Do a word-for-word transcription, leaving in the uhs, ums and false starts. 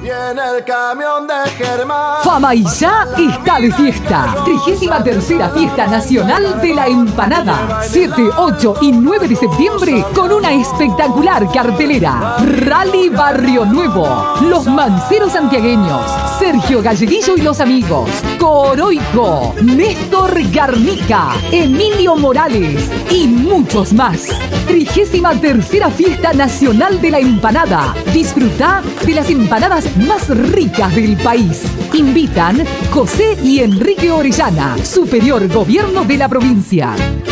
Viene el camión de Germán. Famaillá está de fiesta. Trigésima tercera Fiesta Nacional de la Empanada. siete, ocho y nueve de septiembre con una espectacular cartelera. Rally Barrio Nuevo. Los Manceros Santiagueños. Sergio Galleguillo y los amigos. Coroico. Néstor Garnica. Emilio Morales. Y muchos más. Trigésima tercera Fiesta Nacional de la Empanada. Disfruta de las empanadas más ricas del país. Invitan José y Enrique Orellana, Superior Gobierno de la provincia.